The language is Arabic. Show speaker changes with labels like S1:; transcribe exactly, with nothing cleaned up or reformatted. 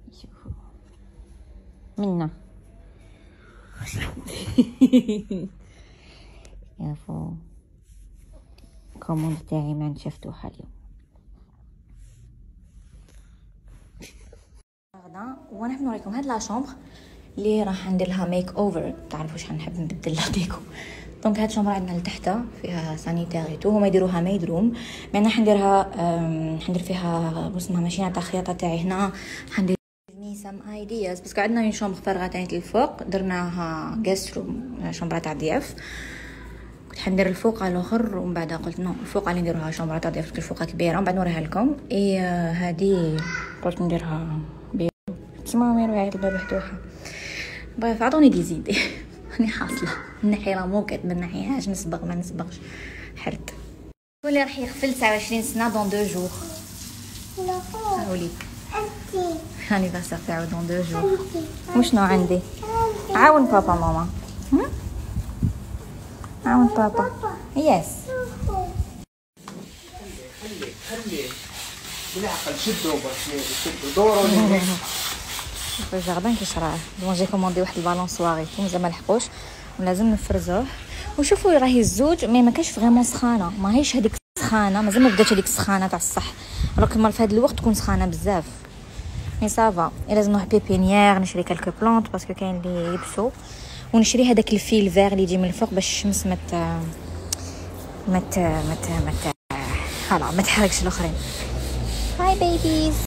S1: شوفوا منا شوفوا الكوموند تاعي ما شفتوها اليوم. غدا وانا نحب نوريكم هاد لا شومبر اللي راح ندير لها ميك اوفر. تعرفوا شحال نحب نبدل لها ديكو. دونك هاد الشومبر عندنا لتحت فيها سانيتير تو، هما يديروها ميد روم. انا حنديرها حندير فيها اسمها ماشينه تاع خياطه تاعي هنا. حندير مي سام ايدياز باسكو عندنا اون شومبر فارغه تاعي الفوق درناها غيست روم شومبر تاع ضياف. كنت حندير الفوق على الاخر ومن بعد قلت نو الفوق اللي نديروها شومبر تاع ضياف باسكو الفوق كبيره ومن بعد نوريها لكم. اي هذه قلت نديرها بيرو كيما ميرو يعيط الباب مفتوحه. بريف عطوني دي زيدي راني حاصله نحي لا موكيت ما نحيهاش نسبغ ما نسبغش حرت. واللي راح يغفل تسعة وعشرين سنه دون دو جور. لا وليد راني باسا تاعو دون دو جور. وشنو عندي؟ عاون بابا ماما. هم؟ عاون بابا. يس
S2: خلي خلي بالعقل شدوا باش شدوا دوروا.
S1: في الجاردان كيش راه دونك جي كوموندي واحد البالونسواغ مازال ما لحقوش ولازم نفرزوه. وشوفوا راهي الزوج مي ما كاش فريمون سخانه، ماهيش هذيك سخانه مازال ما بداتش هذيك السخانه تاع الصح. راك المره في هذا الوقت تكون سخانه بزاف مي صافا. لازم نروح بيبينيير نشري كالكو بلانت باسكو كاين اللي يبسوا، ونشري هذاك الفيل فيغ اللي يجي من الفوق باش الشمس مت مت مت مت خلاص ما تحرقش الاخرين. هاي بيبيز.